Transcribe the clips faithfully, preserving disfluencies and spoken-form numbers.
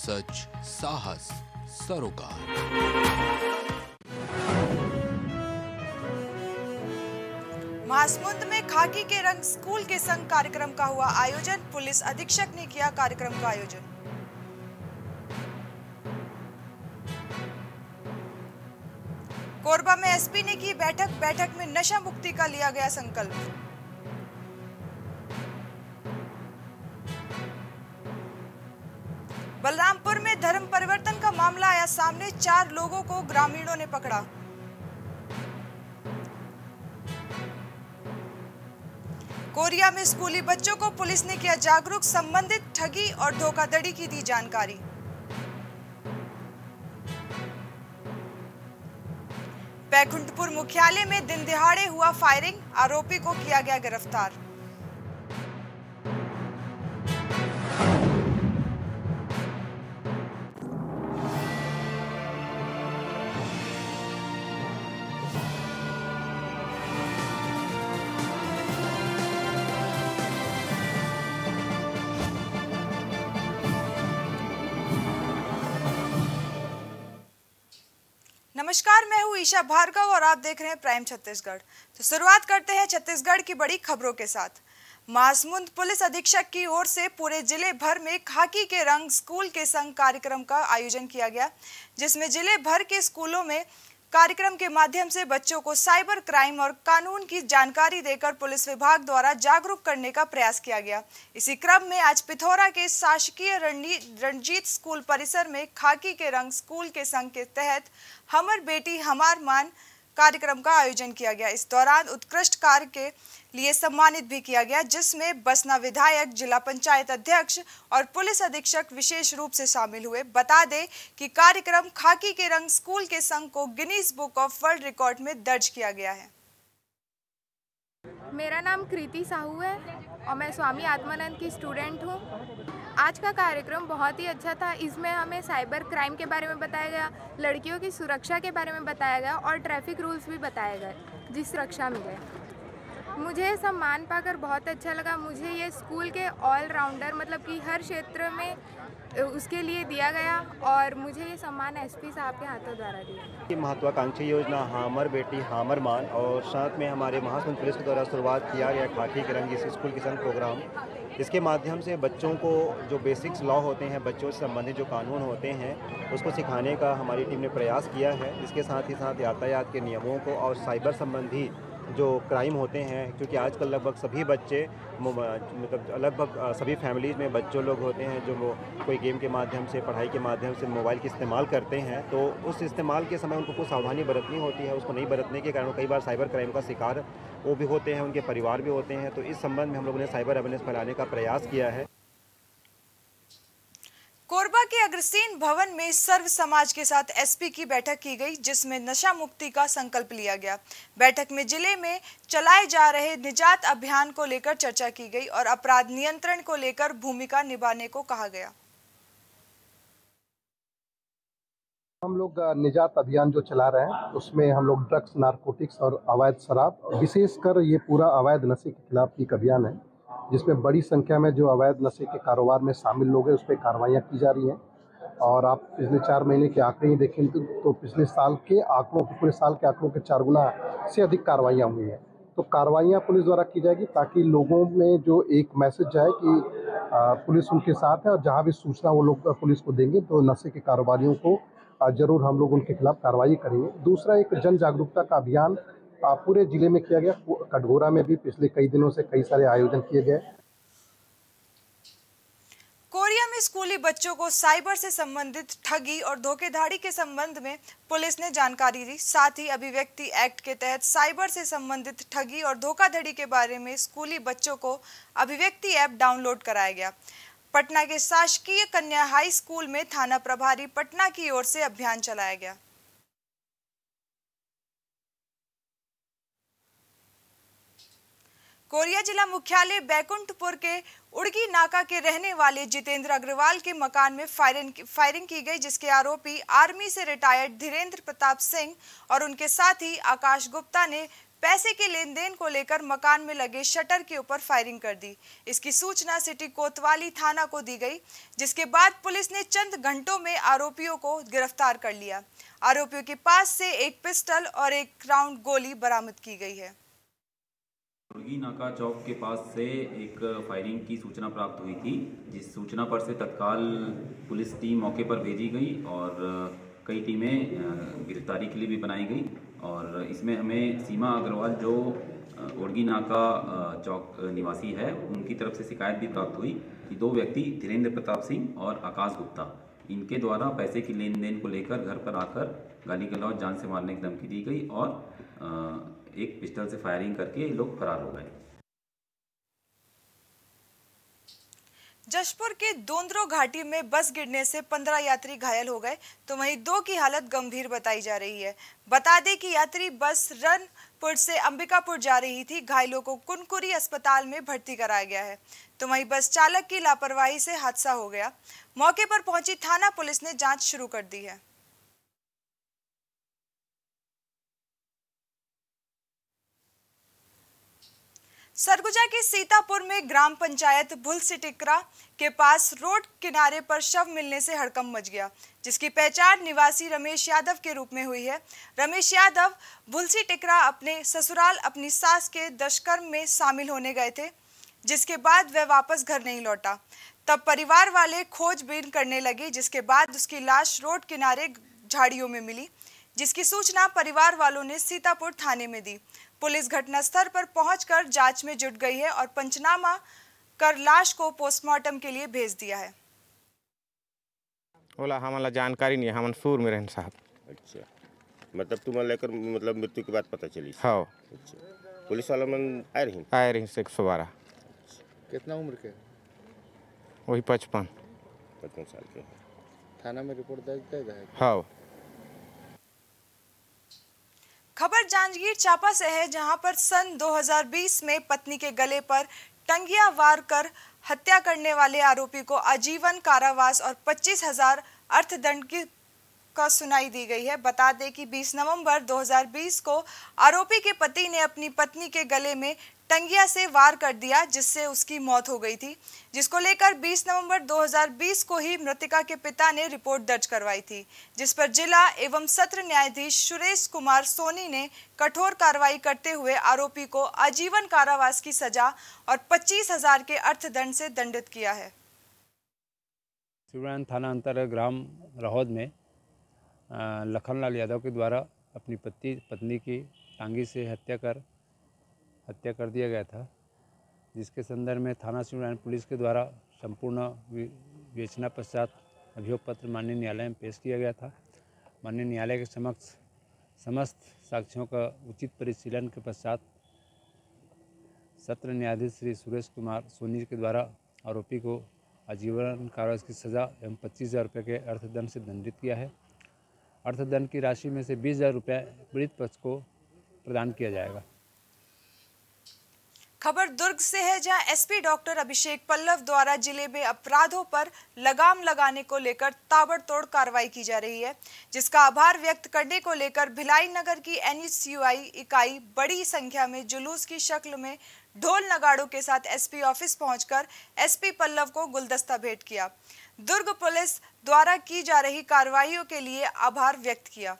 सच, साहस, सरोकार। महासमुंद में खाकी के रंग स्कूल के संग कार्यक्रम का हुआ आयोजन। पुलिस अधीक्षक ने किया कार्यक्रम का आयोजन। कोरबा में एसपी ने की बैठक। बैठक में नशा मुक्ति का लिया गया संकल्प। बलरामपुर में धर्म परिवर्तन का मामला आया सामने। चार लोगों को ग्रामीणों ने पकड़ा। कोरिया में स्कूली बच्चों को पुलिस ने किया जागरूक। संबंधित ठगी और धोखाधड़ी की दी जानकारी। बैकुंठपुर मुख्यालय में दिन दिहाड़े हुआ फायरिंग। आरोपी को किया गया गिरफ्तार। नमस्कार, मैं हूं ईशा भार्गव और आप देख रहे हैं प्राइम छत्तीसगढ़। तो शुरुआत करते हैं छत्तीसगढ़ की बड़ी खबरों के साथ। महासमुंद पुलिस अधीक्षक की ओर से पूरे जिले भर में खाकी के रंग स्कूल के संग कार्यक्रम का आयोजन किया गया, जिसमें जिले भर के स्कूलों में कार्यक्रम के माध्यम से बच्चों को साइबर क्राइम और कानून की जानकारी देकर पुलिस विभाग द्वारा जागरूक करने का प्रयास किया गया। इसी क्रम में आज पिथौरा के शासकीय रणजीत स्कूल परिसर में खाकी के रंग स्कूल के संघ के तहत हमर बेटी हमार मान कार्यक्रम का आयोजन किया गया। इस दौरान उत्कृष्ट कार्य के लिए सम्मानित भी किया गया, जिसमें बसना विधायक, जिला पंचायत अध्यक्ष और पुलिस अधीक्षक विशेष रूप से शामिल हुए। बता दें कि कार्यक्रम खाकी के रंग स्कूल के संघ को Guinness book of world record में दर्ज किया गया है। मेरा नाम कृति साहू है और मैं स्वामी आत्मानंद की स्टूडेंट हूँ। आज का कार्यक्रम बहुत ही अच्छा था। इसमें हमें साइबर क्राइम के बारे में बताया गया, लड़कियों की सुरक्षा के बारे में बताया गया और ट्रैफिक रूल्स भी बताए गए, जिस सुरक्षा मिले। मुझे सम्मान पाकर बहुत अच्छा लगा। मुझे ये स्कूल के ऑलराउंडर मतलब कि हर क्षेत्र में उसके लिए दिया गया और मुझे ये सम्मान एसपी साहब के हाथों द्वारा दिया। महत्वाकांक्षी योजना हमर बेटी हमर मान और साथ में हमारे महासमुंद पुलिस के द्वारा शुरुआत किया गया खाकी के रंग इस स्कूल के संग प्रोग्राम। इसके माध्यम से बच्चों को जो बेसिक्स लॉ होते हैं, बच्चों से संबंधित जो कानून होते हैं, उसको सिखाने का हमारी टीम ने प्रयास किया है। इसके साथ ही साथ यातायात के नियमों को और साइबर संबंधी जो क्राइम होते हैं, क्योंकि आजकल लगभग सभी बच्चे मतलब लगभग सभी फैमिलीज़ में बच्चों लोग होते हैं जो वो कोई गेम के माध्यम से, पढ़ाई के माध्यम से मोबाइल का इस्तेमाल करते हैं, तो उस इस्तेमाल के समय उनको कुछ सावधानी बरतनी होती है। उसको नहीं बरतने के कारण कई बार साइबर क्राइम का शिकार वो भी होते हैं, उनके परिवार भी होते हैं। तो इस संबंध में हम लोगों ने साइबर अवेयरनेस फैलाने का प्रयास किया है। कोरबा के अग्रसेन भवन में सर्व समाज के साथ एसपी की बैठक की गई, जिसमें नशा मुक्ति का संकल्प लिया गया। बैठक में जिले में चलाए जा रहे निजात अभियान को लेकर चर्चा की गई और अपराध नियंत्रण को लेकर भूमिका निभाने को कहा गया। हम लोग निजात अभियान जो चला रहे हैं उसमें हम लोग ड्रग्स, नारकोटिक्स और अवैध शराब, विशेषकर ये पूरा अवैध नशे के खिलाफ एक अभियान है, जिसमें बड़ी संख्या में जो अवैध नशे के कारोबार में शामिल लोग हैं उस पर कार्रवाइयाँ की जा रही हैं। और आप पिछले चार महीने के आंकड़े ही देखें तो, तो पिछले साल के आंकड़ों के पूरे साल के आंकड़ों के चार गुना से अधिक कार्रवाइयाँ हुई हैं। तो कार्रवाइयाँ पुलिस द्वारा की जाएगी ताकि लोगों में जो एक मैसेज जाए कि पुलिस उनके साथ है और जहाँ भी सूचना वो लोग पुलिस को देंगे तो नशे के कारोबारियों को जरूर हम लोग उनके खिलाफ कार्रवाई करेंगे। दूसरा, एक जन जागरूकता का अभियान पूरे जिले में किया गया। कटघोरा में भी पिछले कई दिनों से कई सारे आयोजन किए गए। कोरिया में स्कूली बच्चों को साइबर से संबंधित ठगी और धोखेधड़ी के संबंध में पुलिस ने जानकारी दी। साथ ही अभिव्यक्ति एक्ट के तहत साइबर से संबंधित ठगी और धोखाधड़ी के बारे में स्कूली बच्चों को अभिव्यक्ति ऐप डाउनलोड कराया गया। पटना के शासकीय कन्या हाई स्कूल में थाना प्रभारी पटना की ओर से अभियान चलाया गया। कोरिया जिला मुख्यालय बैकुंठपुर के उड़गी नाका के रहने वाले जितेंद्र अग्रवाल के मकान में फायरिंग फायरिंग की गई, जिसके आरोपी आर्मी से रिटायर्ड धीरेन्द्र प्रताप सिंह और उनके साथी आकाश गुप्ता ने पैसे के लेन देन को लेकर मकान में लगे शटर के ऊपर फायरिंग कर दी। इसकी सूचना सिटी कोतवाली थाना को दी गई, जिसके बाद पुलिस ने चंद घंटों में आरोपियों को गिरफ्तार कर लिया। आरोपियों के पास से एक पिस्टल और एक राउंड गोली बरामद की गई है। मुर्गी नाका चौक के पास से एक फायरिंग की सूचना प्राप्त हुई थी, जिस सूचना पर से तत्काल पुलिस टीम मौके पर भेजी गई और कई टीमें गिरफ्तारी के लिए भी बनाई गई। और इसमें हमें सीमा अग्रवाल जो मुर्गी नाका चौक निवासी है, उनकी तरफ से शिकायत भी प्राप्त हुई कि दो व्यक्ति धीरेन्द्र प्रताप सिंह और आकाश गुप्ता, इनके द्वारा पैसे की लेन देन को लेकर घर पर आकर गाली गलौज, जान से मारने की धमकी दी गई और एक पिस्टल से फायरिंग करके ये लोग फरार हो गए। जशपुर के दोंदरो घाटी में बस गिरने से पंद्रह यात्री घायल हो गए, तो वहीं दो की हालत गंभीर बताई जा रही है। बता दें कि यात्री बस रनपुर से अंबिकापुर जा रही थी। घायलों को कुनकुरी अस्पताल में भर्ती कराया गया है, तो वहीं बस चालक की लापरवाही से हादसा हो गया। मौके पर पहुंची थाना पुलिस ने जांच शुरू कर दी है। सरगुजा के सीतापुर में ग्राम पंचायत भुलसी टिकरा के पास रोड किनारे पर शव मिलने से हड़कंप मच गया, जिसकी पहचान निवासी रमेश यादव के रूप में हुई है। रमेश यादव भुलसी टिकरा अपने ससुराल अपनी सास के दुष्कर्म में शामिल होने गए थे, जिसके बाद वह वापस घर नहीं लौटा। तब परिवार वाले खोजबीन करने लगे, जिसके बाद उसकी लाश रोड किनारे झाड़ियों में मिली, जिसकी सूचना परिवार वालों ने सीतापुर थाने में दी। पुलिस घटनास्थल पर पहुंचकर जांच में जुट गई है और पंचनामा कर लाश को पोस्टमार्टम के लिए भेज दिया है। बोला हमारा जानकारी नहीं है, हम सूर में रहन साहब। अच्छा, मतलब तुम्हारा लेकर मतलब मृत्यु के बाद पता चली? हाँ। अच्छा, पुलिस वाला मन आए रही आए रही एक सौ बारह। कितना उम्र के? वही पचपन पचपन साल के। थाना में रिपोर्ट दर्ज कर दिया है? हाँ। खबर जांजगीर चांपा से है, जहां पर सन दो हज़ार बीस में पत्नी के गले पर टंगिया वार कर हत्या करने वाले आरोपी को आजीवन कारावास और पच्चीस हजार अर्थदंड की का सुनाई दी गई है। बता दें कि बीस नवंबर दो हज़ार बीस को आरोपी के पति ने अपनी पत्नी के गले में टंगिया से वार कर दिया, जिससे उसकी मौत हो गई थी, जिसको लेकर बीस नवंबर दो हज़ार बीस को ही मृतका के पिता ने रिपोर्ट दर्ज करवाई थी, जिस पर जिला एवं सत्र न्यायाधीश सुरेश कुमार सोनी ने कठोर कार्रवाई करते हुए आरोपी को आजीवन कारावास की सजा और पच्चीस हजार के अर्थदंड से दंडित किया है। शिवरान थाना अंतर्गत ग्राम रहोद में लखनलाल यादव के द्वारा अपनी पति पत्नी की टांगी से हत्या कर हत्या कर दिया गया था, जिसके संदर्भ में थाना शिवरान पुलिस के द्वारा संपूर्ण विवेचना पश्चात अभियोग पत्र माननीय न्यायालय में पेश किया गया था। माननीय न्यायालय के समक्ष समस्त साक्ष्यों का उचित परिशीलन के पश्चात सत्र न्यायाधीश श्री सुरेश कुमार सोनी के द्वारा आरोपी को आजीवन कारावास की सज़ा एवं पच्चीस हज़ार रुपये के अर्थदंड से दंडित किया है। अर्थदंड की राशि में से बीस हज़ार रुपये पीड़ित पक्ष को प्रदान किया जाएगा। खबर दुर्ग से है, जहां एसपी डॉक्टर अभिषेक पल्लव द्वारा जिले में अपराधों पर लगाम लगाने को लेकर ताबड़तोड़ कार्रवाई की जा रही है, जिसका आभार व्यक्त करने को लेकर भिलाई नगर की एनएसयूआई इकाई बड़ी संख्या में जुलूस की शक्ल में ढोल नगाड़ों के साथ एसपी ऑफिस पहुंचकर एसपी पल्लव को गुलदस्ता भेंट किया। दुर्ग पुलिस द्वारा की जा रही कार्रवाइयों के लिए आभार व्यक्त किया।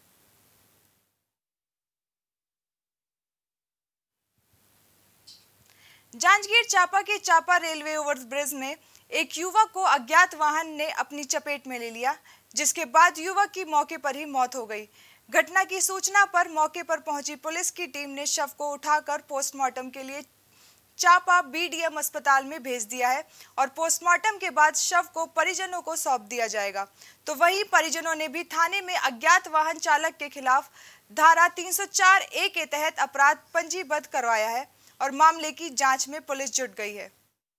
जांजगीर चांपा के चांपा रेलवे ओवरब्रिज में एक युवक को अज्ञात वाहन ने अपनी चपेट में ले लिया, जिसके बाद युवक की मौके पर ही मौत हो गई। घटना की सूचना पर मौके पर पहुंची पुलिस की टीम ने शव को उठाकर पोस्टमार्टम के लिए चांपा बीडीएम अस्पताल में भेज दिया है और पोस्टमार्टम के बाद शव को परिजनों को सौंप दिया जाएगा। तो वहीं परिजनों ने भी थाने में अज्ञात वाहन चालक के खिलाफ धारा तीन सौ चार ए के तहत अपराध पंजीबद्ध करवाया है और मामले की जांच में पुलिस जुट गई है।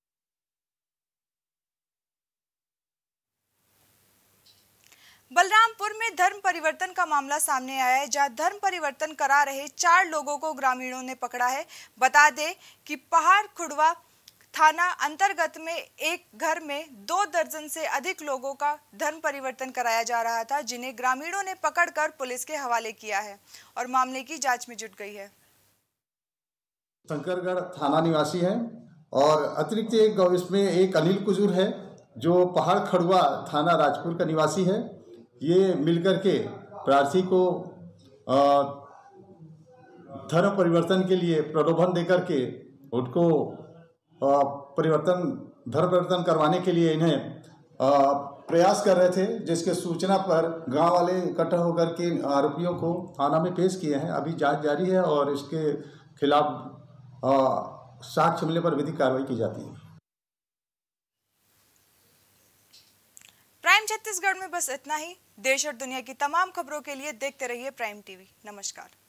बलरामपुर में धर्म परिवर्तन का मामला सामने आया है, जहां धर्म परिवर्तन करा रहे चार लोगों को ग्रामीणों ने पकड़ा है। बता दें कि पहाड़ खुड़वा थाना अंतर्गत में एक घर में दो दर्जन से अधिक लोगों का धर्म परिवर्तन कराया जा रहा था, जिन्हें ग्रामीणों ने पकड़कर पुलिस के हवाले किया है और मामले की जांच में जुट गई है। शंकरगढ़ थाना निवासी हैं और अतिरिक्त एक इसमें एक अनिल कुजूर है जो पहाड़ खड़ुआ थाना राजपुर का निवासी है। ये मिलकर के प्रार्थी को धर्म परिवर्तन के लिए प्रलोभन देकर के उनको परिवर्तन धर्म परिवर्तन करवाने के लिए इन्हें प्रयास कर रहे थे, जिसके सूचना पर गांव वाले इकट्ठा होकर के आरोपियों को थाना में पेश किए हैं। अभी जांच जारी है और इसके खिलाफ साक्ष्य मिलने पर विधिक कार्रवाई की जाती है। प्राइम छत्तीसगढ़ में बस इतना ही। देश और दुनिया की तमाम खबरों के लिए देखते रहिए प्राइम टीवी। नमस्कार।